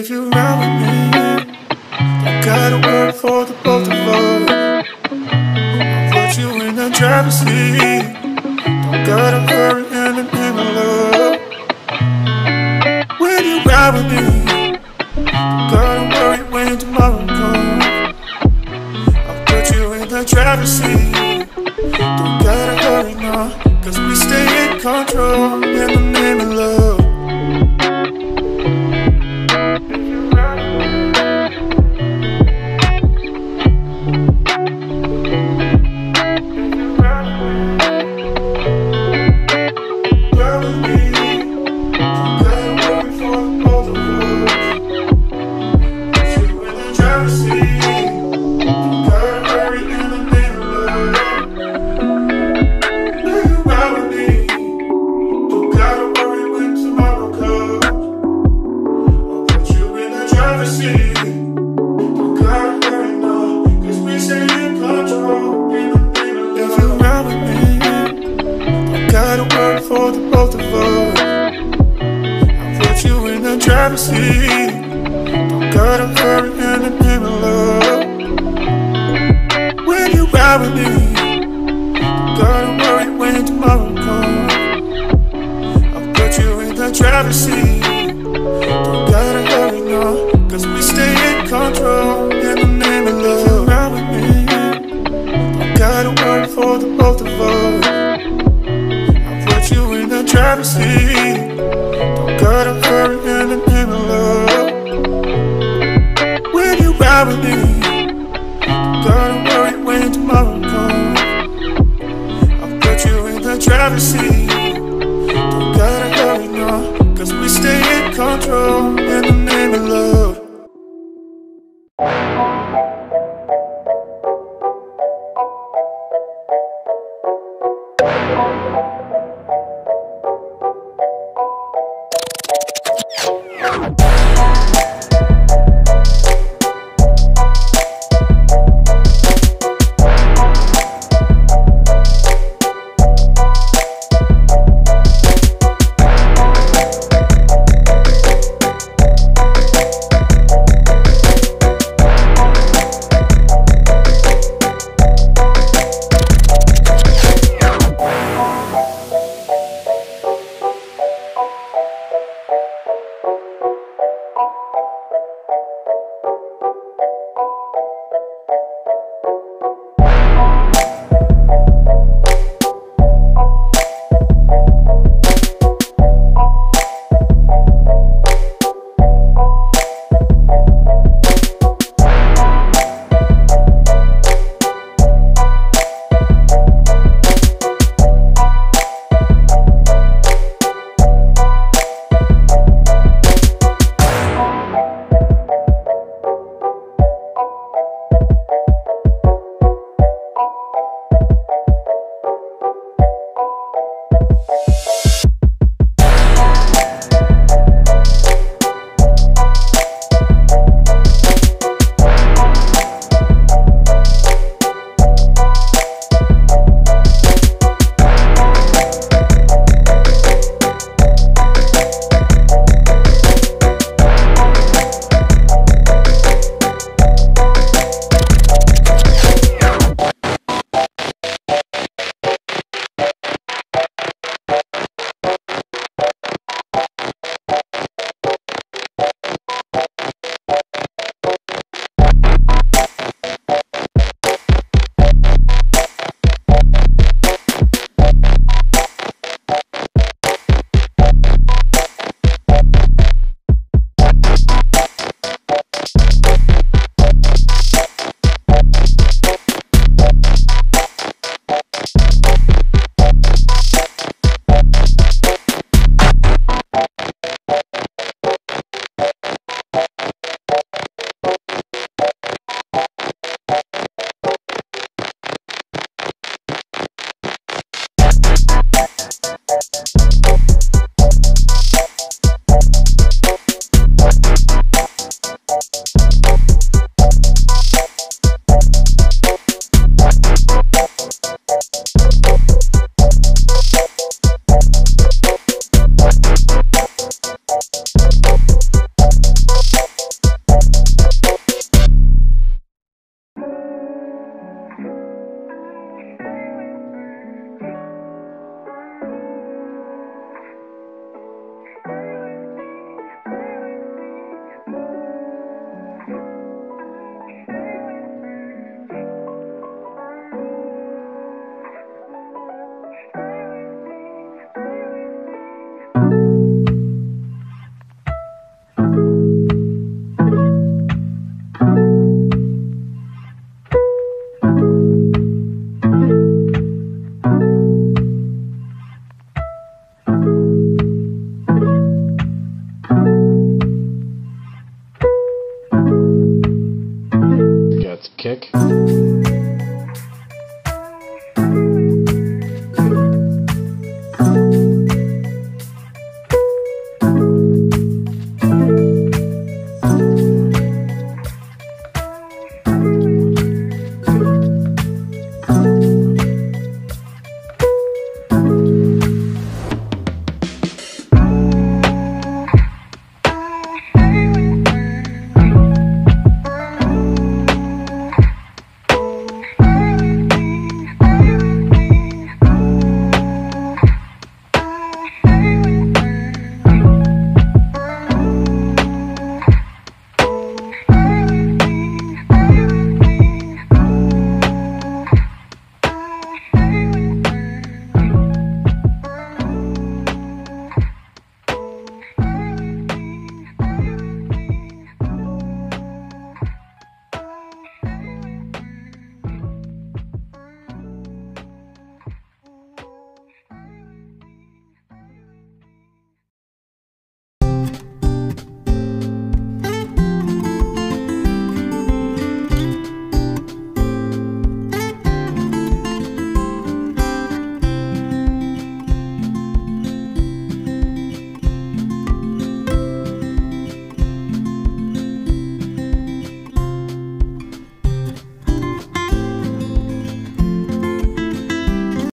If you ride with me, don't gotta work for the both of us. I'll put you in the driver's seat. Don't gotta hurry in the name of love. When you ride with me, don't gotta worry when tomorrow comes. I'll put you in the driver's seat. Don't gotta hurry now, cause we stay in control in the name of love. For the both of us, I'll put you in the driver's seat. Don't gotta hurry in the name of love. When you ride with me, don't gotta worry when tomorrow comes. I'll put you in the driver's seat. Don't gotta hurry now, cause we stay in control in the name of love. If you ride with me, don't gotta worry for the both of us. You in the driver's seat. Don't gotta hurry in the name of love. When you ride with me, don't gotta worry when tomorrow comes. I'll put you in the driver's seat. Don't gotta hurry now, cause we stay in control in the name of love.